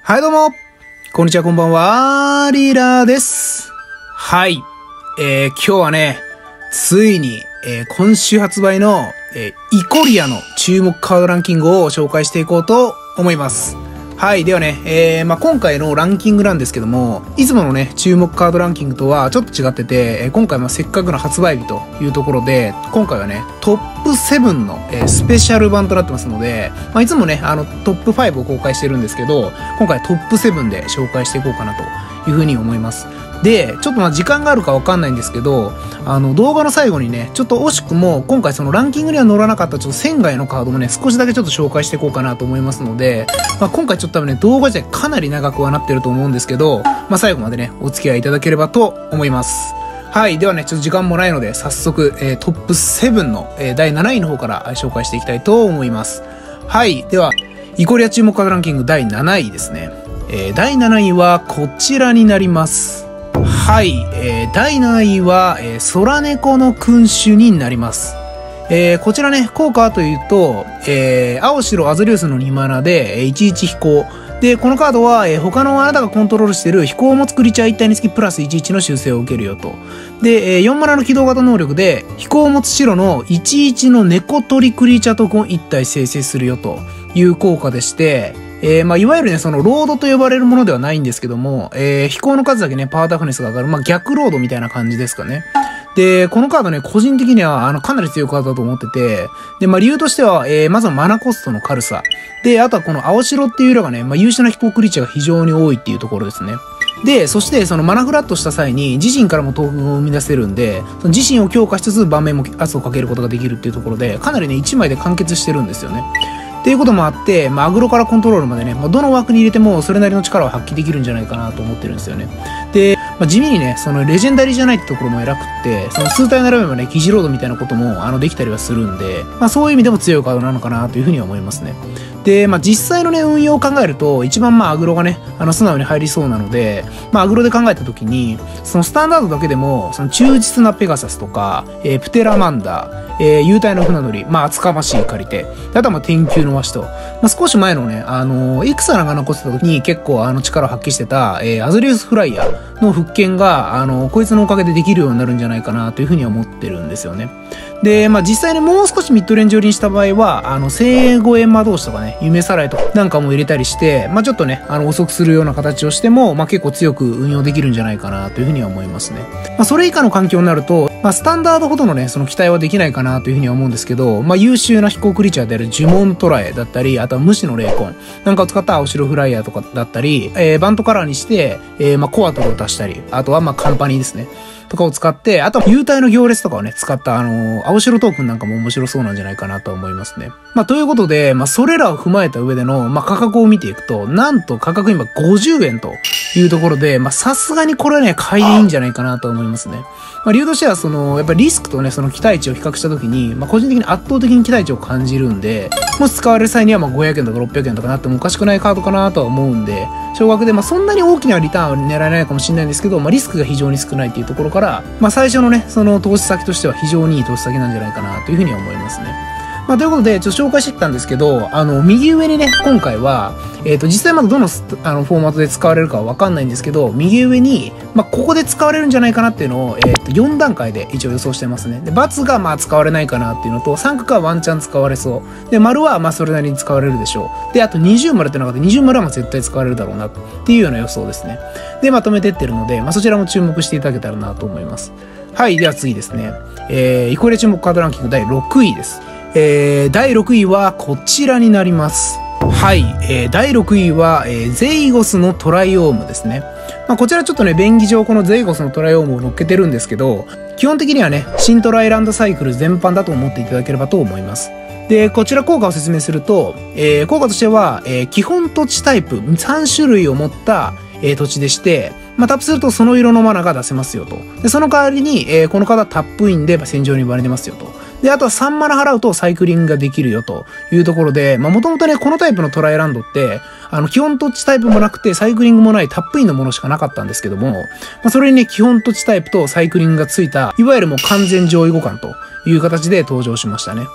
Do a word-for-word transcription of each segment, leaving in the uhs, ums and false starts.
はいどうもこんにちはこんばんは、リーダーです。はい、えー、今日はね、ついに、えー、今週発売の、えー、イコリアの注目カードランキングを紹介していこうと思います。はい。ではね、えー、まあ、今回のランキングなんですけども、いつものね、注目カードランキングとはちょっと違ってて、えー、今回ま、せっかくの発売日というところで、今回はね、トップセブンの、えー、スペシャル版となってますので、まあ、いつもね、あの、トップファイブを公開してるんですけど、今回トップセブンで紹介していこうかなというふうに思います。で、ちょっとま、時間があるかわかんないんですけど、あの、動画の最後にね、ちょっと惜しくも、今回そのランキングには載らなかったちょっと線外のカードもね、少しだけちょっと紹介していこうかなと思いますので、まあ、今回ちょっと多分ね、動画自体かなり長くはなってると思うんですけど、まあ、最後までね、お付き合いいただければと思います。はい。ではね、ちょっと時間もないので、早速、えー、トップセブンの、えー、だいなないの方から紹介していきたいと思います。はい。では、イコリア注目カードランキングだいなないですね。えー、だいなないはこちらになります。はい、えー、だいなないは、えー、空猫の君主になります。えー、こちらね、効果はというと、えー、青白アズリウスのにマナで、えー、いちいち飛行。で、このカードは、えー、他のあなたがコントロールしている飛行を持つクリーチャー一体につきプラスいちいちの修正を受けるよと。で、えー、よんマナの起動型能力で、飛行を持つ白のいちいちの猫取りクリーチャートークンをいち体生成するよという効果でして、えー、まあ、いわゆるね、その、ロードと呼ばれるものではないんですけども、えー、飛行の数だけね、パワータフネスが上がる、まあ、逆ロードみたいな感じですかね。で、このカードね、個人的には、あの、かなり強いカードだと思ってて、で、まあ、理由としては、えー、まずはマナコストの軽さ。で、あとはこの青白っていう色がね、まあ、優秀な飛行クリーチャーが非常に多いっていうところですね。で、そして、そのマナフラットした際に、自身からもトークンを生み出せるんで、その自身を強化しつつ、盤面も圧をかけることができるっていうところで、かなりね、いちまいで完結してるんですよね。っていうこともあって、まあ、アグロからコントロールまでね、まあ、どの枠に入れてもそれなりの力を発揮できるんじゃないかなと思ってるんですよね。で、まあ、地味にね、そのレジェンダリーじゃないってところも偉くって、その数体並べばね、疑似ロードみたいなことも、あの、できたりはするんで、まあ、そういう意味でも強いカードなのかなというふうには思いますね。で、まあ、実際のね、運用を考えると、一番まあ、アグロがね、あの、素直に入りそうなので、まあ、アグロで考えたときに、そのスタンダードだけでも、その忠実なペガサスとか、えー、プテラマンダー、えー、幽体の船乗り、まあ、厚かましい借りて、あとはまあ、天球のワシと、まあ、少し前のね、あのー、イクサラが残ってた時に結構あの力を発揮してた、えー、アズリウスフライヤーの復権が、あのー、こいつのおかげでできるようになるんじゃないかなというふうには思ってるんですよね。で、まあ、実際ね、もう少しミッドレンジ寄りにした場合は、あの、正五円魔導士とかね、夢さらいとかなんかも入れたりして、まあ、ちょっとね、あの、遅くするような形をしても、まあ、結構強く運用できるんじゃないかなというふうには思いますね。まあ、それ以下の環境になると、まあ、スタンダードほどのね、その期待はできないかなというふうには思うんですけど、まあ、優秀な飛行クリーチャーである呪文トラエだったり、あとは無視の霊魂なんかを使った青白フライヤーとかだったり、えー、バントカラーにして、えー、まあ、コアトルを足したり、あとはまあ、カンパニーですね。とかを使って、あとは幽体の行列とかをね、使った、あのー、青白トークンなんかも面白そうなんじゃないかなと思いますね。まあ、ということで、まあ、それらを踏まえた上での、まあ、価格を見ていくと、なんと価格今ごじゅうえんというところで、まあ、さすがにこれはね、買いでいいんじゃないかなと思いますね。まあ、理由としては、その、やっぱりリスクとね、その期待値を比較したときに、まあ、個人的に圧倒的に期待値を感じるんで、もし使われる際には、まあ、ごひゃくえんとかろっぴゃくえんとかなってもおかしくないカードかなとは思うんで、少額で、まあ、そんなに大きなリターンは狙えないかもしれないんですけど、まあ、リスクが非常に少ないっていうところから、まあ、最初のね、その投資先としては非常にいい投資先なんじゃないかなというふうに思いますね。まあ、ということで、ちょっと紹介してきたんですけど、あの、右上にね、今回は、えっと、実際まだどの、あの、フォーマットで使われるかはわかんないんですけど、右上に、まあ、ここで使われるんじゃないかなっていうのを、えっと、よんだんかいで一応予想してますね。で、×がまあ使われないかなっていうのと、さん角はワンチャン使われそう。で、丸はまあそれなりに使われるでしょう。で、あとにじゅう丸っていうのがあって、にじゅう丸はまあ絶対使われるだろうなっていうような予想ですね。で、まとめてってるので、まあそちらも注目していただけたらなと思います。はい、では次ですね。えー、イコリア注目カードランキングだいろくいです。えー、だいろくいはこちらになります。はい、えー、だいろくいは、えー、ゼイゴスのトライオームですね。まあ、こちらちょっとね、便宜上このゼイゴスのトライオームを乗っけてるんですけど、基本的にはね、新トライランドサイクル全般だと思っていただければと思います。で、こちら効果を説明すると、えー、効果としては、えー、基本土地タイプさんしゅるいを持った、えー、土地でして、まあ、タップするとその色のマナが出せますよと。で、その代わりに、えー、このカードはタップインで戦場に割れてますよと。で、あとはさんマナ払うとサイクリングができるよというところで、まあもともとね、このタイプのトライランドって、あの、基本土地タイプもなくて、サイクリングもないタップインのものしかなかったんですけども、まあそれにね、基本土地タイプとサイクリングがついた、いわゆるもう完全上位互換という形で登場しましたね。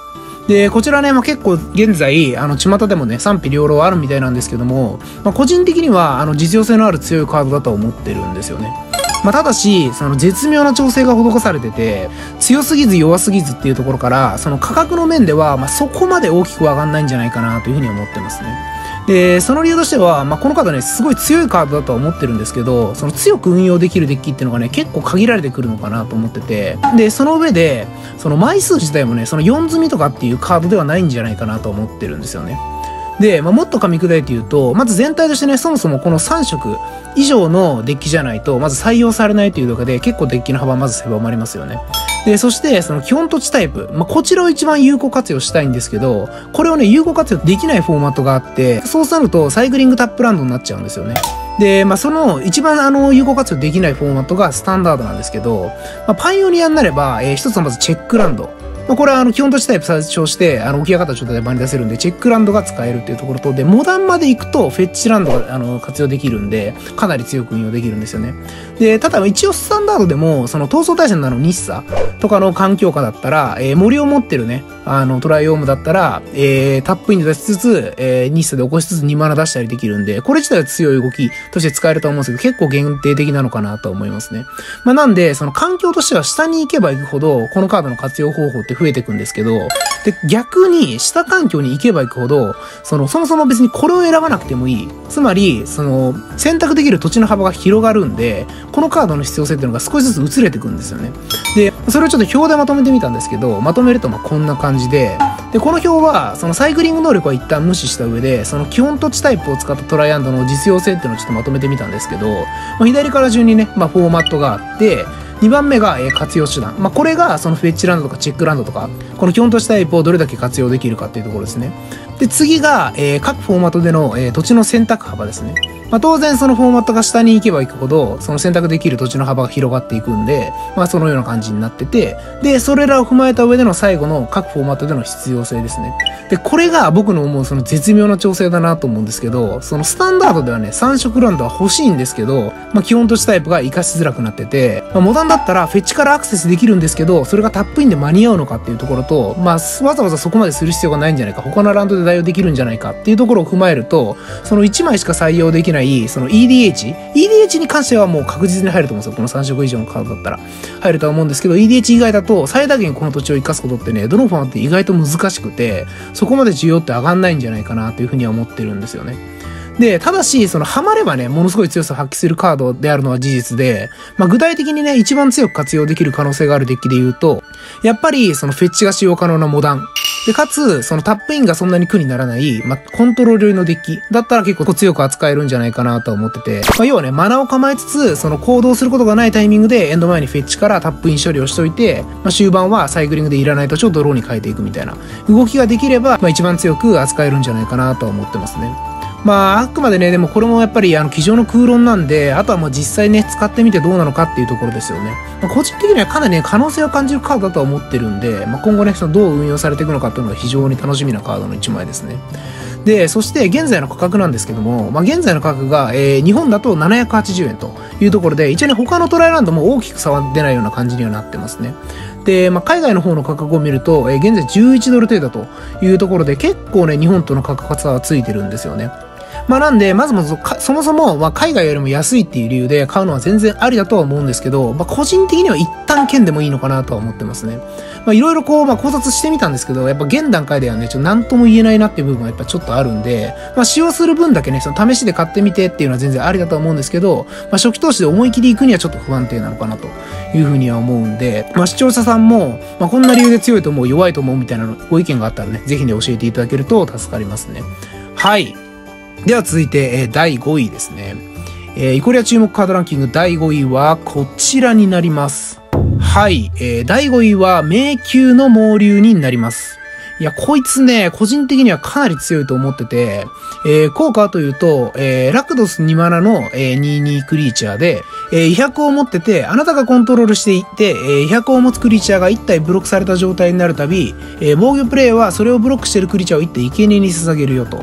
で、こちらね、まあ、結構現在、あの、巷でもね、賛否両論あるみたいなんですけども、まあ、個人的には、あの、実用性のある強いカードだと思ってるんですよね。まあ、ただし、その絶妙な調整が施されてて、強すぎず弱すぎずっていうところから、その価格の面では、まあ、そこまで大きく上がんないんじゃないかなというふうに思ってますね。で、その理由としては、まあ、このカードね、すごい強いカードだとは思ってるんですけど、その強く運用できるデッキっていうのがね、結構限られてくるのかなと思ってて、で、その上で、その枚数自体もね、そのよん積みとかっていうカードではないんじゃないかなと思ってるんですよね。で、まあ、もっと噛み砕いて言うと、まず全体としてね、そもそもこのさん色以上のデッキじゃないと、まず採用されないというとかで、結構デッキの幅はまず狭まりますよね。で、そして、その基本土地タイプ。まあ、こちらを一番有効活用したいんですけど、これをね、有効活用できないフォーマットがあって、そうなるとサイクリングタップランドになっちゃうんですよね。で、まあ、その一番あの、有効活用できないフォーマットがスタンダードなんですけど、まあ、パイオニアになれば、えー、一つはまずチェックランド。まあ、これはあの、基本土地タイプ参照して、あの、起き上がった状態で場に出せるんで、チェックランドが使えるっていうところと、で、モダンまで行くと、フェッチランドが、あの、活用できるんで、かなり強く運用できるんですよね。で、ただ、一応スタンダードでも、その、闘争対戦のあの、日サとかの環境下だったら、えー、森を持ってるね、あの、トライオームだったら、えー、タップインで出しつつ、えー、日サで起こしつつにマナ出したりできるんで、これ自体は強い動きとして使えると思うんですけど、結構限定的なのかなと思いますね。まあ、なんで、その環境としては下に行けば行くほど、このカードの活用方法って増えていくんですけど、で、逆に、下環境に行けば行くほど、その、そもそも別にこれを選ばなくてもいい。つまり、その、選択できる土地の幅が広がるんで、このカードの必要性っていうのが少しずつ移れていくんですよね。で、それをちょっと表でまとめてみたんですけど、まとめるとまあこんな感じで、で、この表は、そのサイクリング能力は一旦無視した上で、その基本土地タイプを使ったトライアンドの実用性っていうのをちょっとまとめてみたんですけど、まあ、左から順にね、まあ、フォーマットがあって、にばんめが、えー、活用手段。まあ、これが、そのフェッチランドとかチェックランドとか、この基本土地タイプをどれだけ活用できるかっていうところですね。で、次が、えー、各フォーマットでの、えー、土地の選択幅ですね。まあ、当然そのフォーマットが下に行けば行くほど、その選択できる土地の幅が広がっていくんで、まあ、そのような感じになってて、で、それらを踏まえた上での最後の各フォーマットでの必要性ですね。で、これが僕の思うその絶妙な調整だなと思うんですけど、そのスタンダードではね、さん色ランドは欲しいんですけど、まあ、基本土地タイプが活かしづらくなってて、まあ、モダンだったらフェッチからアクセスできるんですけど、それがタップインで間に合うのかっていうところと、まあ、わざわざそこまでする必要がないんじゃないか、他のランドで代用できるんじゃないかっていうところを踏まえると、そのいちまいしか採用できない、その イーディーエイチ、イーディーエイチ に関してはもう確実に入ると思うんですよ。このさん色以上のカードだったら。入るとは思うんですけど、イーディーエイチ 以外だと最大限この土地を生かすことってね、どのフォーマットって意外と難しくて、そこまで需要って上がんないんじゃないかなというふうには思ってるんですよね。で、ただし、その、ハマればね、ものすごい強さを発揮するカードであるのは事実で、まあ、具体的にね、一番強く活用できる可能性があるデッキで言うと、やっぱり、その、フェッチが使用可能なモダン。で、かつ、そのタップインがそんなに苦にならない、まあ、コントロール寄りのデッキだったら結構強く扱えるんじゃないかなと思ってて、まあ、要はね、マナを構えつつ、その行動することがないタイミングでエンド前にフェッチからタップイン処理をしといて、まあ、終盤はサイクリングでいらない土地をドローに変えていくみたいな動きができれば、まあ、一番強く扱えるんじゃないかなとは思ってますね。まあ、あくまでね、でもこれもやっぱり、あの、机上の空論なんで、あとはもう実際ね、使ってみてどうなのかっていうところですよね。まあ、個人的にはかなりね、可能性を感じるカードだとは思ってるんで、まあ、今後ね、そのどう運用されていくのかっていうのが非常に楽しみなカードの一枚ですね。で、そして現在の価格なんですけども、まあ、現在の価格が、えー、日本だとななひゃくはちじゅうえんというところで、一応ね、他のトライランドも大きく差は出ないような感じにはなってますね。で、まあ、海外の方の価格を見ると、えー、現在じゅういちドル程度というところで、結構ね、日本との価格差はついてるんですよね。まあなんで、まずまず、そもそも、まあ海外よりも安いっていう理由で買うのは全然ありだとは思うんですけど、まあ個人的には一旦券でもいいのかなとは思ってますね。まあいろいろこう、まあ考察してみたんですけど、やっぱ現段階ではね、ちょっと何とも言えないなっていう部分はやっぱちょっとあるんで、まあ使用する分だけね、その試しで買ってみてっていうのは全然ありだとは思うんですけど、まあ初期投資で思い切り行くにはちょっと不安定なのかなというふうには思うんで、まあ視聴者さんも、まあこんな理由で強いと思う、弱いと思うみたいなご意見があったらね、ぜひね、教えていただけると助かりますね。はい。では続いて、えー、だいごいですね。えー、イコリア注目カードランキングだいごいはこちらになります。はい。えー、だいごいは迷宮の猛竜になります。いや、こいつね、個人的にはかなり強いと思ってて、えー、効果はというと、えー、ラクドスにマナの、えー、にじゅうにクリーチャーで、えー、威嚇を持ってて、あなたがコントロールしていって、えー、威嚇を持つクリーチャーがいち体ブロックされた状態になるたび、えー、防御プレイはそれをブロックしているクリーチャーをいち体生贄に捧げるよと。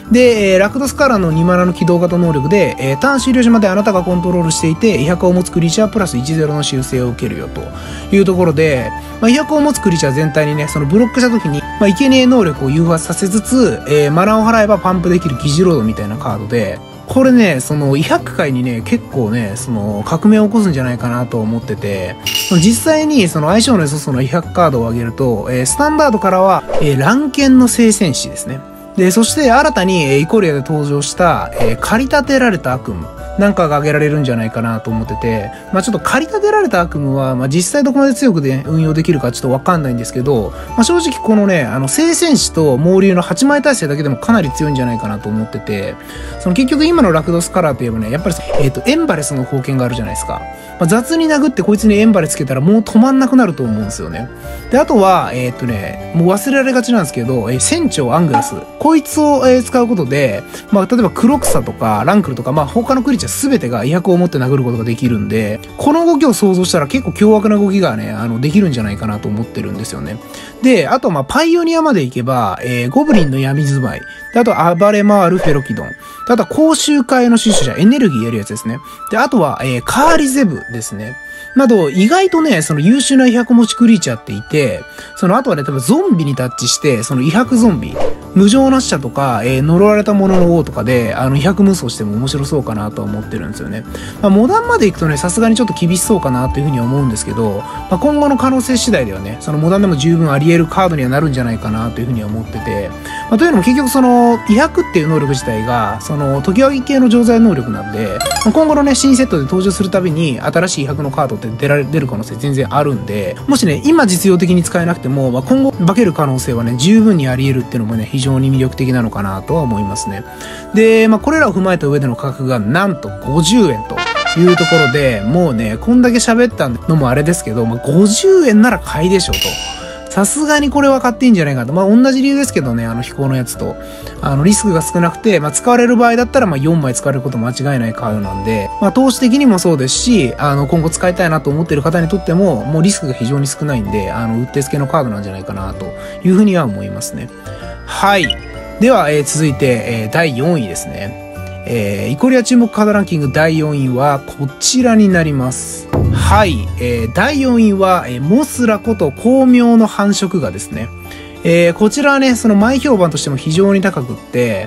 で、えー、ラクドスカラのにマナの起動型能力で、えー、ターン終了時まであなたがコントロールしていて、威迫を持つクリーチャープラスいちゼロの修正を受けるよというところで、まあ、威迫を持つクリーチャー全体にね、そのブロックした時に、まあ、生贄能力を誘発させつつ、えー、マナを払えばパンプできる疑似ロードみたいなカードで、これね、その、威迫界にね、結構ね、その、革命を起こすんじゃないかなと思ってて、実際に、その、相性の良さそうな威迫カードを上げると、えー、スタンダードからは、えー、乱剣の聖戦士ですね。で、そして、新たに、えー、イコリアで登場した、えー、駆り立てられた悪夢。なんかが挙げられるんじゃないかなと思ってて、まあちょっと駆り立てられた悪夢は、まあ実際どこまで強くで運用できるかちょっとわかんないんですけど、まあ正直このね、あの、聖戦士と猛竜のはちまい体制だけでもかなり強いんじゃないかなと思ってて、その結局今のラクドスカラーといえばね、やっぱり、えっと、エンバレスの貢献があるじゃないですか。まあ、雑に殴ってこいつにエンバレつけたらもう止まんなくなると思うんですよね。で、あとは、えっとね、もう忘れられがちなんですけど、え船長アングラス。こいつを、えー、使うことで、まあ例えばクロクサとかランクルとか、まあ他のクリーチャーすべてが威迫を持って殴ることができるんで、この動きを想像したら結構凶悪な動きがね、あの、できるんじゃないかなと思ってるんですよね。で、あとまあパイオニアまで行けば、えー、ゴブリンの闇住まい。で、あと暴れ回るフェロキドン。で、あとは講習会の収集者、エネルギーやるやつですね。で、あとは、えー、カーリゼブですね。など、意外とね、その優秀な威迫持ちクリーチャーっていて、その後はね、多分ゾンビにタッチして、その威迫ゾンビ、無情な死者とか、えー、呪われた者の王とかで、あの、威迫無双しても面白そうかなとは思ってるんですよね。まあ、モダンまで行くとね、さすがにちょっと厳しそうかなというふうには思うんですけど、まあ、今後の可能性次第ではね、そのモダンでも十分あり得るカードにはなるんじゃないかなというふうには思ってて、まあ、というのも結局その、威迫っていう能力自体が、その、時々系の常在能力なんで、まあ、今後のね、新セットで登場するたびに、新しい威迫のカードって出られ、出る可能性全然あるんで、もしね、今実用的に使えなくても、まあ、今後化ける可能性はね、十分にあり得るっていうのもね、非常に魅力的なのかなとは思いますね。で、まあ、これらを踏まえた上での価格がなんとごじゅうえんというところで、もうね、こんだけ喋ったのもあれですけど、まあ、ごじゅうえんなら買いでしょと。さすがにこれは買っていいんじゃないかと。まあ、同じ理由ですけどね、あの飛行のやつと。あの、リスクが少なくて、まあ、使われる場合だったら、まあ、よんまい使われること間違いないカードなんで、まあ、投資的にもそうですし、あの、今後使いたいなと思っている方にとっても、もうリスクが非常に少ないんで、あの、うってつけのカードなんじゃないかな、というふうには思いますね。はい。では、えー、続いて、えー、だいよんいですね。えー、イコリア注目カードランキングだいよんいはこちらになります。はい。えー、だいよんいは、えー、モスラこと巧妙の繁殖画ですね。えー、こちらはね、その前評判としても非常に高くって、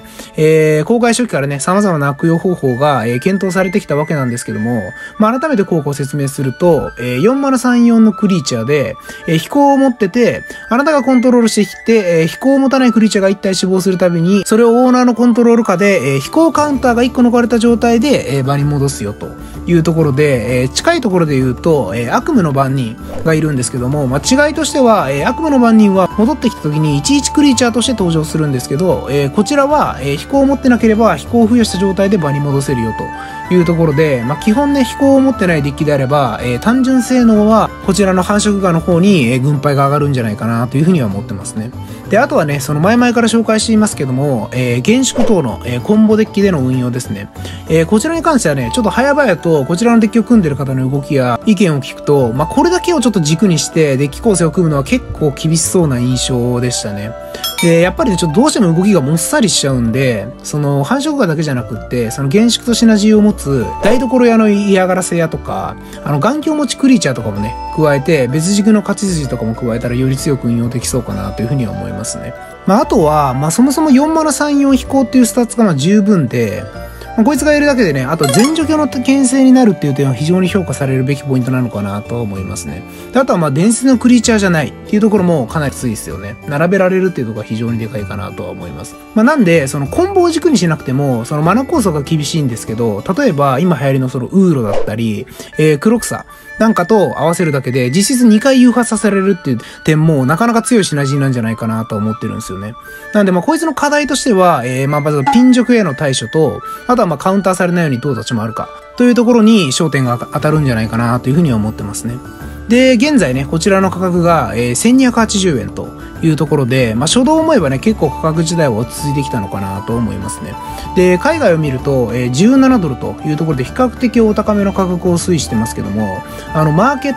えー、公開初期からね、様々な悪用方法が、えー、検討されてきたわけなんですけども、まあ、改めて効果を説明すると、えー、よんまるさんよんのクリーチャーで、えー、飛行を持ってて、あなたがコントロールしてきて、えー、飛行を持たないクリーチャーがいち体死亡するたびに、それをオーナーのコントロール下で、えー、飛行カウンターがいっこ残れた状態で、えー、場に戻すよというところで、えー、近いところで言うと、えー、悪夢の番人がいるんですけども、まあ、違いとしては、えー、悪夢の番人は戻ってきた時にいちいちクリーチャーとして登場するんですけど、えー、こちらは、えー、飛行を持ってなければ飛行を付与した状態で場に戻せるよというところで、まあ、基本ね、飛行を持ってないデッキであれば、えー、単純性能はこちらの繁殖画の方に、えー、軍配が上がるんじゃないかなというふうには思ってますね。で、あとはね、その前々から紹介していますけども、えー、厳粛等の、えー、コンボデッキでの運用ですね。えー、こちらに関してはね、ちょっと早々とこちらのデッキを組んでる方の動きや意見を聞くと、まあ、これだけをちょっと軸にしてデッキ構成を組むのは結構厳しそうな印象でしたね。で、やっぱりね、ちょっとどうしても動きがもっさりしちゃうんで、その繁殖画だけじゃなくって、その厳粛とシナジーを持つ台所屋の嫌がらせ屋とか、あの眼鏡持ちクリーチャーとかもね、加えて別軸の勝ち筋とかも加えたらより強く運用できそうかなというふうには思いますね。まあ、あとは、まあ、そもそもよんまるさんよん飛行っていうスタッツがまあ十分で、まあ、こいつがいるだけでね、あと全除去の牽制になるっていう点は非常に評価されるべきポイントなのかなとは思いますね。で、あとはまあ伝説のクリーチャーじゃないっていうところもかなり強いですよね。並べられるっていうところが非常にでかいかなとは思います。まあ、なんで、そのコンボを軸にしなくても、そのマナ構想が厳しいんですけど、例えば今流行りのそのウーロだったり、えー、クロクサなんかと合わせるだけで実質にかい誘発させられるっていう点もなかなか強いシナジーなんじゃないかなと思ってるんですよね。なんでまあこいつの課題としては、えー、まあまずピン除への対処と、あとはまあカウンターされないようにどう立ち回るかというところに焦点が当たるんじゃないかなというふうには思ってますね。で、現在ね、こちらの価格が、えー、せんにひゃくはちじゅうえんというところで、まあ、初動を思えばね、結構価格自体は落ち着いてきたのかなと思いますね。で、海外を見ると、えー、じゅうななドルというところで比較的お高めの価格を推移してますけども、あの、マーケット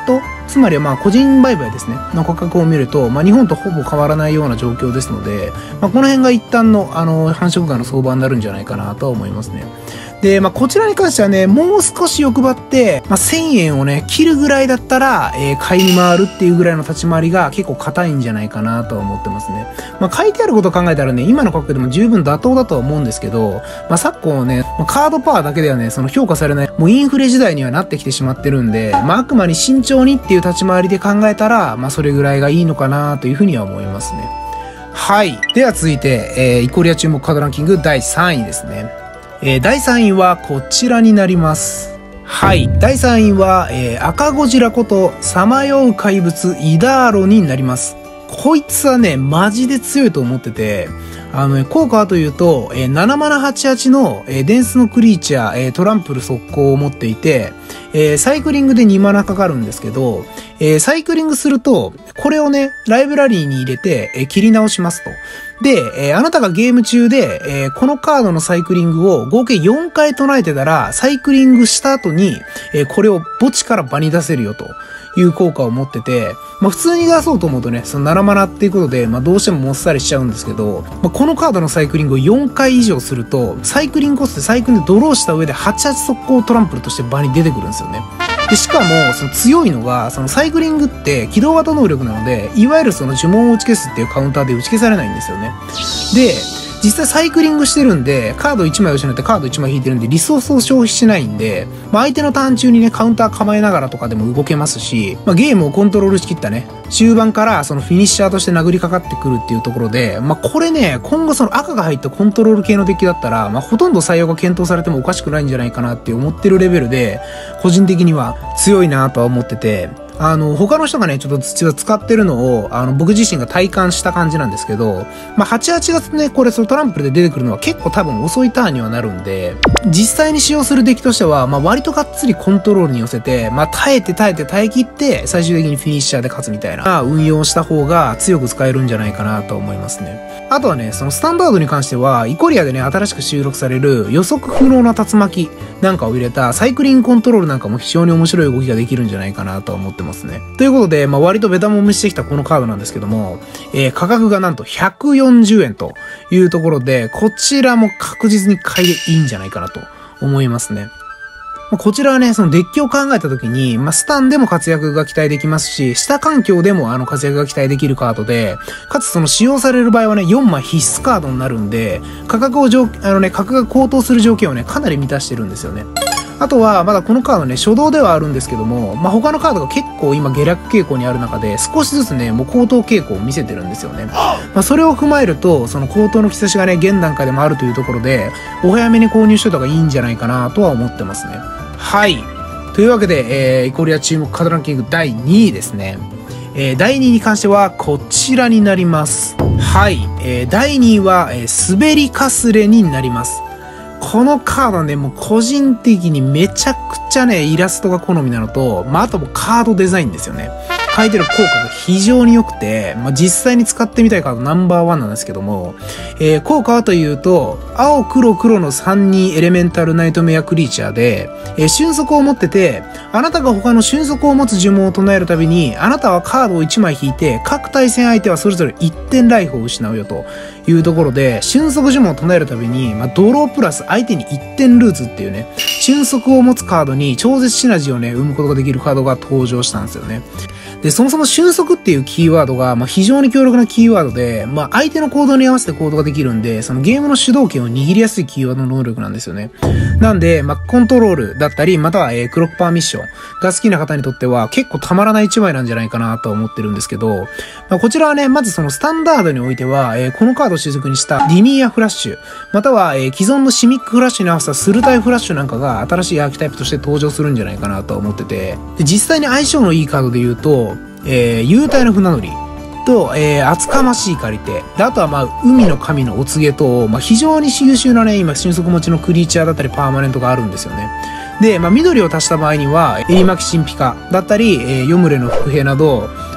つまりまあ個人売買ですね、の価格を見ると、まあ日本とほぼ変わらないような状況ですので、まあこの辺が一旦のあの繁殖価の相場になるんじゃないかなとは思いますね。で、まあこちらに関してはね、もう少し欲張って、まあせんえんをね、切るぐらいだったら、えー、買いに回るっていうぐらいの立ち回りが結構硬いんじゃないかなとは思ってますね。まあ書いてあることを考えたらね、今の価格でも十分妥当だとは思うんですけど、まあ昨今ね、カードパワーだけではね、その評価されない、もうインフレ時代にはなってきてしまってるんで、まああくまで慎重にっていう立ち回りで考えたら、まあそれぐらいがいいのかなというふうには思いますね。はい。では続いて、えー、イコリア注目カードランキングだいさんいですね。えー、だいさんいはこちらになります。はい。だいさんいは、えー、赤ゴジラことさまよう怪物イダーロになります。こいつはね、マジで強いと思ってて、あのね、効果はというと、えー、ななマナはちはちの、えー、伝説のクリーチャー、えー、トランプル速攻を持っていて、えー、サイクリングでにマナかかるんですけど、えー、サイクリングすると、これをね、ライブラリーに入れて、えー、切り直しますと。で、えー、あなたがゲーム中で、えー、このカードのサイクリングを合計よんかい唱えてたら、サイクリングした後に、えー、これを墓地から場に出せるよという効果を持ってて、まあ普通に出そうと思うとね、そのななマナっていうことで、まあどうしてももっさりしちゃうんですけど、まあ、このカードのサイクリングをよんかい以上すると、サイクリングコストでサイクリングでドローした上ではちはち速攻トランプルとして場に出てくるんですよね。で、しかも、その強いのが、そのサイクリングって起動型能力なので、いわゆるその呪文を打ち消すっていうカウンターで打ち消されないんですよね。で、実際サイクリングしてるんで、カードいちまい失ってカードいちまい引いてるんで、リソースを消費しないんで、まあ相手のターン中にね、カウンター構えながらとかでも動けますし、まあゲームをコントロールしきったね、終盤からそのフィニッシャーとして殴りかかってくるっていうところで、まあこれね、今後その赤が入ったコントロール系のデッキだったら、まあほとんど採用が検討されてもおかしくないんじゃないかなって思ってるレベルで、個人的には強いなとは思ってて、あの、他の人がね、ちょっと土を使ってるのを、あの、僕自身が体感した感じなんですけど、まあ、はちはちがつね、これ、そのトランプルで出てくるのは結構多分遅いターンにはなるんで、実際に使用するデッキとしては、まあ、割とがっつりコントロールに寄せて、まあ、耐えて耐えて耐え切って、最終的にフィニッシャーで勝つみたいな運用した方が強く使えるんじゃないかなと思いますね。あとはね、そのスタンダードに関しては、イコリアでね、新しく収録される予測不能な竜巻なんかを入れたサイクリングコントロールなんかも非常に面白い動きができるんじゃないかなと思ってますね。ということで、まあ割とベタもみしてきたこのカードなんですけども、えー、価格がなんとひゃくよんじゅうえんというところで、こちらも確実に買いでいいんじゃないかなと思いますね。こちらはね、そのデッキを考えたときに、まあ、スタンでも活躍が期待できますし、下環境でもあの活躍が期待できるカードで、かつその使用される場合はね、よんまい必須カードになるんで、価格を上、あのね、価格が高騰する条件をね、かなり満たしてるんですよね。あとは、まだこのカードね、初動ではあるんですけども、まあ、他のカードが結構今下落傾向にある中で、少しずつね、もう高騰傾向を見せてるんですよね。まあ、それを踏まえると、その高騰の兆しがね、現段階でもあるというところで、お早めに購入しといた方がいいんじゃないかなとは思ってますね。はい。というわけで、えー、イコリア注目カードランキングだいにいですね。えー、だいにいに関してはこちらになります。はい。えー、だいにいは、えー、滑りかすれになります。このカードね、もう個人的にめちゃくちゃね、イラストが好みなのと、まあ、あともカードデザインですよね。書いてる効果が非常に良くて、まあ、実際に使ってみたいカードナンバーワンなんですけども、えー、効果はというと、青黒黒のさんにエレメンタルナイトメアクリーチャーで、えー、瞬足を持ってて、あなたが他の瞬足を持つ呪文を唱えるたびに、あなたはカードをいちまい引いて、各対戦相手はそれぞれいってんライフを失うよというところで、瞬足呪文を唱えるたびに、まあ、ドロープラス相手にいってんルーツっていうね、瞬足を持つカードに超絶シナジーをね、生むことができるカードが登場したんですよね。で、そもそも瞬足っていうキーワードが、まあ、非常に強力なキーワードで、まあ、相手の行動に合わせて行動ができるんで、そのゲームの主導権を握りやすいキーワードの能力なんですよね。なんで、まあ、コントロールだったり、または、えー、クロックパーミッションが好きな方にとっては結構たまらない一枚なんじゃないかなと思ってるんですけど、まあ、こちらはね、まずそのスタンダードにおいては、えー、このカードを主軸にしたディミーアフラッシュ、または、えー、既存のシミックフラッシュに合わせたスルタイフラッシュなんかが新しいアーキタイプとして登場するんじゃないかなと思ってて、で、実際に相性のいいカードで言うと、えー、幽体の船乗りと、えー、厚かましい借り手。で、あとはまあ、海の神のお告げと、まあ、非常に優秀なね、今、瞬足持ちのクリーチャーだったり、パーマネントがあるんですよね。で、まあ、緑を足した場合には、エリマキ神秘化だったり、えー、ヨムレの伏兵など、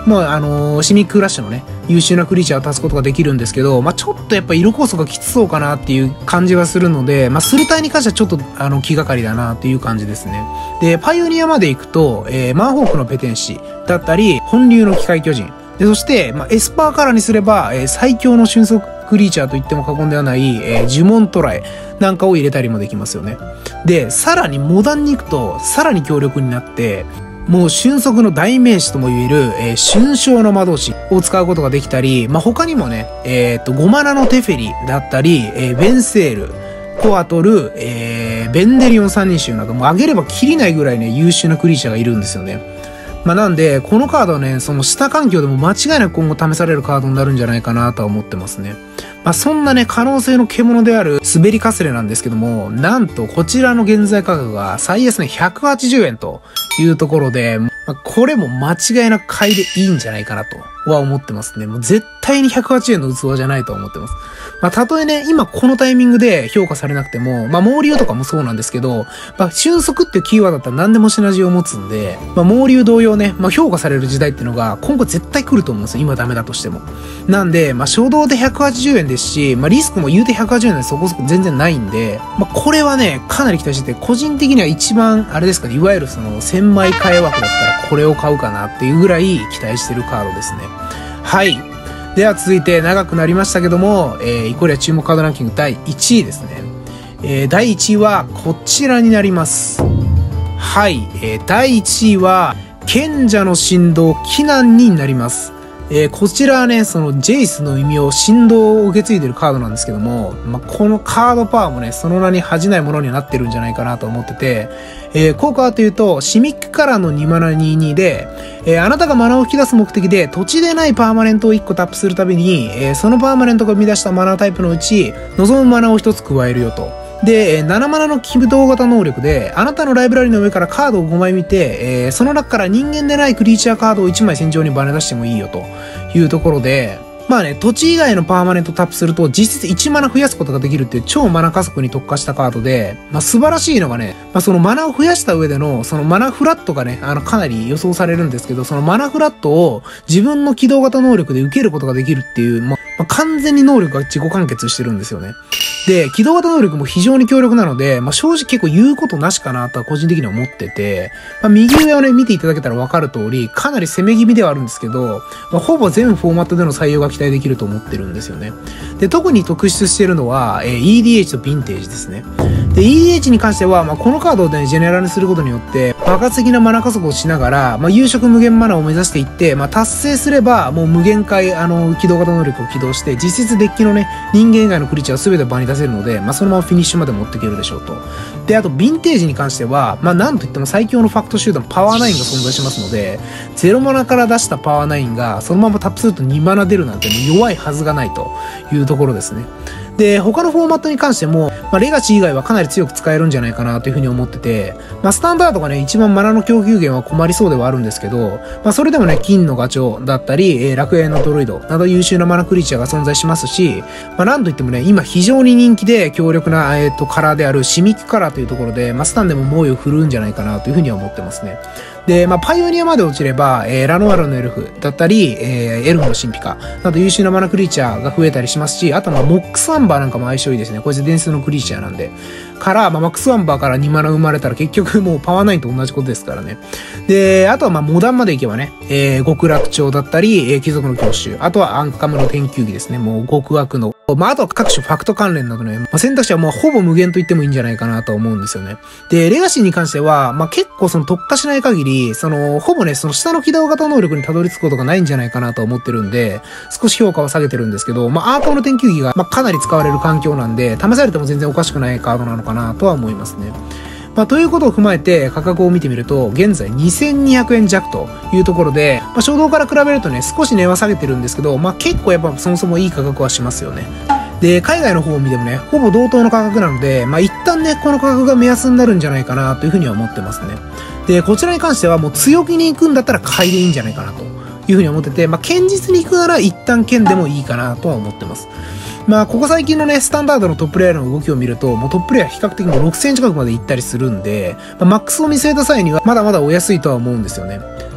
もうあのー、シミッククラッシュのね、優秀なクリーチャーを足すことができるんですけど、まあ、ちょっとやっぱ色構想がきつそうかなっていう感じはするので、まあ、スルタイに関してはちょっとあの、気がかりだなっていう感じですね。で、パイオニアまで行くと、えー、マンホークのペテンシだったり、本流の機械巨人。で、そして、まあ、エスパーカラーにすれば、えー、最強の俊足クリーチャーと言っても過言ではない、えー、呪文トライなんかを入れたりもできますよね。で、さらにモダンに行くと、さらに強力になって、もう俊足の代名詞とも言える、えー、春章の魔導士を使うことができたり、まあ、他にもね、えっと、ごマナのテフェリだったり、えー、ベンセール、コアトル、えー、ベンデリオン三人衆なども挙げれば切りないぐらいね、優秀なクリーチャーがいるんですよね。まあ、なんで、このカードはね、その下環境でも間違いなく今後試されるカードになるんじゃないかなとは思ってますね。まあ、そんなね、可能性の獣である滑りかすれなんですけども、なんとこちらの現在価格が最安値ひゃくはちじゅうえんというところで、まあ、これも間違いなく買いでいいんじゃないかなとは思ってますね。もう絶対にひゃくはちじゅうえんの器じゃないと思ってます。まあ、たとえね、今このタイミングで評価されなくても、まあ、猛竜とかもそうなんですけど、まあ、俊足っていうキーワードだったら何でもシナジーを持つんで、まあ、猛竜同様ね、まあ、評価される時代っていうのが今後絶対来ると思うんですよ。今ダメだとしても。なんで、まあ、初動でひゃくはちじゅうえんですし、まあ、リスクも言うてひゃくはちじゅうえんでそこそこ全然ないんで、まあ、これはね、かなり期待してて、個人的には一番、あれですかね、いわゆるその、せんまい替え枠だったらこれを買うかなっていうぐらい期待してるカードですね。はい。では続いて長くなりましたけども、えー、イコリア注目カードランキングだいいちいですね。えー、だいいちいはこちらになります。はい。えー、だいいちいは、賢者の神道キナンになります。えー、こちらはね、そのジェイスの意味を神道を受け継いでるカードなんですけども、まあ、このカードパワーもね、その名に恥じないものになってるんじゃないかなと思ってて、えー、効果はというと、シミックカラーのにマナにじゅうにで、えー、あなたがマナを引き出す目的で土地でないパーマネントをいっこタップするたびに、えー、そのパーマネントが生み出したマナタイプのうち、望むマナをひとつ加えるよと。で、ななマナの起動型能力で、あなたのライブラリの上からカードをごまい見て、えー、その中から人間でないクリーチャーカードをいちまい戦場にバネ出してもいいよというところで、まあね、土地以外のパーマネントタップすると実質いちマナ増やすことができるっていう超マナ加速に特化したカードで、まあ素晴らしいのがね、まあそのマナを増やした上での、そのマナフラットがね、あのかなり予想されるんですけど、そのマナフラットを自分の起動型能力で受けることができるっていう、まあ完全に能力が自己完結してるんですよね。で、起動型能力も非常に強力なので、まあ、正直結構言うことなしかなとは個人的には思ってて、まあ、右上をね、見ていただけたらわかる通り、かなり攻め気味ではあるんですけど、まあ、ほぼ全フォーマットでの採用が期待できると思ってるんですよね。で、特に特筆してるのは、えー、イーディーエイチ とヴィンテージですね。で、イーディーエイチ に関しては、まあ、このカードをね、ジェネラルにすることによって、爆発的なマナ加速をしながら、まあ、有色無限マナを目指していって、まあ、達成すれば、もう無限回、あの、起動型能力を起動して、実質デッキのね、人間以外のクリーチャーを全て場に出せるので、まあ、そのままフィニッシュまで持っていけるでしょうと。で、あと、ヴィンテージに関しては、まあ、なんといっても最強のファクト集団パワーナインが存在しますので、ゼロマナから出したパワーナインが、そのままタップするとにマナ出るなんてもう弱いはずがないというところですね。で、他のフォーマットに関しても、まあ、レガシー以外はかなり強く使えるんじゃないかなというふうに思ってて、まあ、スタンダードがね、一番マナの供給源は困りそうではあるんですけど、まあ、それでもね、金のガチョウだったり、えー、楽園のドロイドなど優秀なマナクリーチャーが存在しますし、まあ、なんといってもね、今非常に人気で強力な、えっと、カラーであるシミックカラーというところで、まあ、スタンでも猛威を振るうんじゃないかなというふうには思ってますね。で、まあ、パイオニアまで落ちれば、えー、ラノワルのエルフだったり、えー、エルフの神秘家など優秀なマナクリーチャーが増えたりしますし、あとまあ、モックスアンバーなんかも相性いいですね。こいつ伝説のクリーチャーなんで。から、まあ、マックスアンバーからにマナ生まれたら結局もうパワーナインと同じことですからね。で、あとはまあ、モダンまで行けばね、えー、極楽鳥だったり、えー、貴族の教習、あとはアンカムの天球儀ですね。もう極悪の。まあ、あとは各種ファクト関連などね、まあ、選択肢はもうほぼ無限と言ってもいいんじゃないかなと思うんですよね。で、レガシーに関しては、まあ、結構その特化しない限り、その、ほぼね、その下の起動型能力にたどり着くことがないんじゃないかなと思ってるんで、少し評価は下げてるんですけど、まあ、アーカムの天球儀が、まあ、かなり使われる環境なんで、試されても全然おかしくないカードなのかなとは思いますね。まあ、ということを踏まえて価格を見てみると、現在にせんにひゃくえん弱というところで、まあ、初動から比べるとね、少し値は下げてるんですけど、まあ、結構やっぱそもそもいい価格はしますよね。で、海外の方を見てもね、ほぼ同等の価格なので、まあ、一旦ね、この価格が目安になるんじゃないかなというふうには思ってますね。で、こちらに関してはもう強気に行くんだったら買いでいいんじゃないかなというふうに思ってて、まあ、堅実に行くなら一旦剣でもいいかなとは思ってます。まあ、ここ最近のね、スタンダードのトップレイヤーの動きを見ると、もうトップレイヤー比較的もろくせんえん近くまで行ったりするんで、まあ、マックスを見据えた際には、まだまだお安いとは思うんですよね。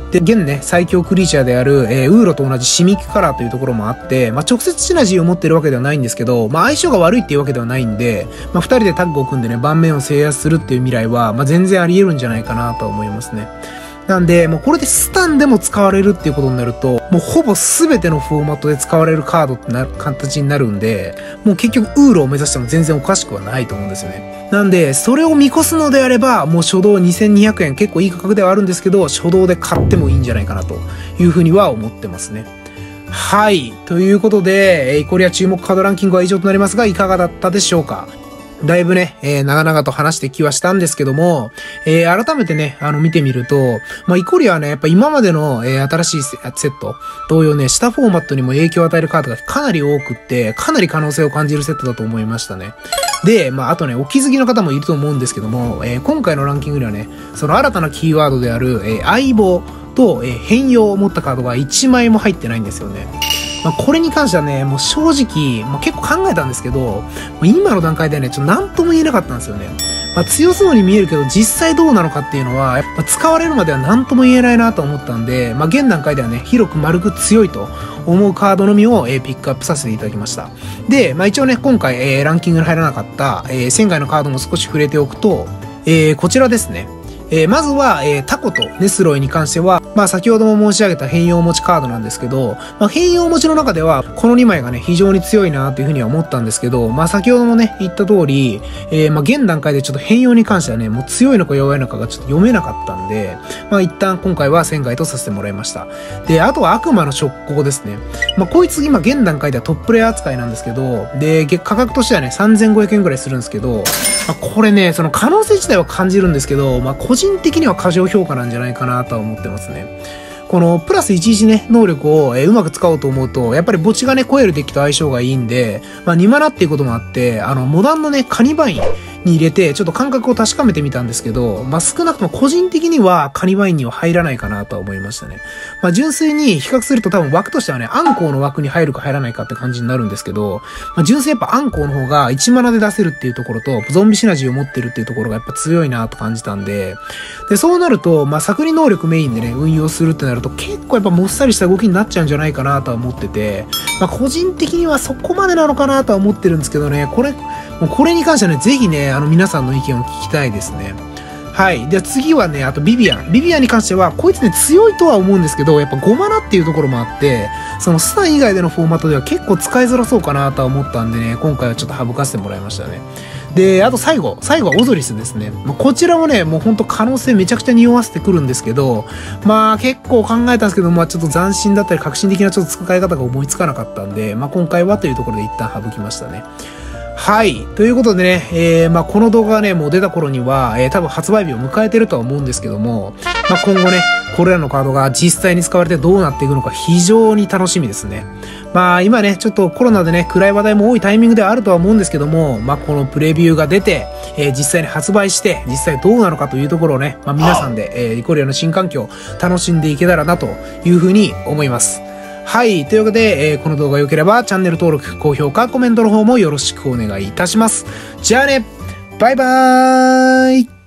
で、現ね、最強クリーチャーである、えー、ウーロと同じシミックカラーというところもあって、まあ、直接シナジーを持ってるわけではないんですけど、まあ、相性が悪いっていうわけではないんで、まあ、二人でタッグを組んでね、盤面を制圧するっていう未来は、まあ、全然あり得るんじゃないかなと思いますね。なんで、もうこれでスタンでも使われるっていうことになると、もうほぼ全てのフォーマットで使われるカードってなる形になるんで、もう結局ウーロを目指しても全然おかしくはないと思うんですよね。なんで、それを見越すのであれば、もう初動にせんにひゃくえん、結構いい価格ではあるんですけど、初動で買ってもいいんじゃないかなというふうには思ってますね。はい。ということで、イコリア注目カードランキングは以上となりますが、いかがだったでしょうか？だいぶね、えー、長々と話してきはしたんですけども、えー、改めてね、あの、見てみると、まあ、イコリアはね、やっぱ今までの、えー、新しいセット、同様ね、下フォーマットにも影響を与えるカードがかなり多くって、かなり可能性を感じるセットだと思いましたね。で、まあ、あとね、お気づきの方もいると思うんですけども、えー、今回のランキングではね、その新たなキーワードである、えー、相棒と、えー、変容を持ったカードがいちまいも入ってないんですよね。まあ、これに関してはね、もう正直、まあ、結構考えたんですけど、今の段階ではね、ちょっと何とも言えなかったんですよね。まあ、強そうに見えるけど、実際どうなのかっていうのは、やっぱ使われるまでは何とも言えないなと思ったんで、まあ、現段階ではね、広く丸く強いと思うカードのみを、えー、ピックアップさせていただきました。で、まあ、一応ね、今回、えー、ランキングに入らなかった、えー、仙外のカードも少し触れておくと、えー、こちらですね。えー、まずは、えー、タコとネスロイに関しては、まあ先ほども申し上げた変容持ちカードなんですけど、まあ変容持ちの中では、このにまいがね、非常に強いなというふうには思ったんですけど、まあ先ほどもね、言った通り、えー、まあ現段階でちょっと変容に関してはね、もう強いのか弱いのかがちょっと読めなかったんで、まあ一旦今回は仙外とさせてもらいました。で、あとは悪魔の直行ですね。まあこいつ今現段階ではトッププレイヤー扱いなんですけど、で、価格としてはね、さんぜんごひゃくえんぐらいするんですけど、まあこれね、その可能性自体は感じるんですけど、まあ個人的には過剰評価なんじゃないかなとは思ってますね。このプラスいちいちね、能力を、えー、うまく使おうと思うと、やっぱり墓地がね、コエルデッキと相性がいいんで、まあにマナっていうこともあって、あの、モダンのね、カニバインに入れて、ちょっと感覚を確かめてみたんですけど、まあ少なくとも個人的にはカニバインには入らないかなとは思いましたね。まあ純粋に比較すると多分枠としてはね、アンコウの枠に入るか入らないかって感じになるんですけど、まあ純粋やっぱアンコウの方がいちマナで出せるっていうところと、ゾンビシナジーを持ってるっていうところがやっぱ強いなと感じたんで、で、そうなると、まあ作理能力メインでね、運用するってなると結構やっぱもっさりした動きになっちゃうんじゃないかなとは思ってて、まあ個人的にはそこまでなのかなとは思ってるんですけどね、これ、もうこれに関してはね、ぜひね、あの皆さんの意見を聞きたいですね。はい。では次はね、あとビビアン。ビビアンに関しては、こいつね、強いとは思うんですけど、やっぱごマナっていうところもあって、そのスタン以外でのフォーマットでは結構使いづらそうかなとは思ったんでね、今回はちょっと省かせてもらいましたね。で、あと最後。最後はオゾリスですね。まあ、こちらもね、もうほんと可能性めちゃくちゃ匂わせてくるんですけど、まあ結構考えたんですけど、まあちょっと斬新だったり革新的なちょっと使い方が思いつかなかったんで、まあ今回はというところで一旦省きましたね。はい。ということでね、えー、まあこの動画がね、もう出た頃には、えー、多分発売日を迎えてるとは思うんですけども、まあ今後ね、これらのカードが実際に使われてどうなっていくのか非常に楽しみですね。まあ今ね、ちょっとコロナでね、暗い話題も多いタイミングではあるとは思うんですけども、まあこのプレビューが出て、えー、実際に発売して、実際どうなのかというところをね、まあ皆さんで、えー、イコリアの新環境楽しんでいけたらなというふうに思います。はい。というわけで、えー、この動画良ければチャンネル登録、高評価、コメントの方もよろしくお願いいたします。じゃあね、バイバーイ。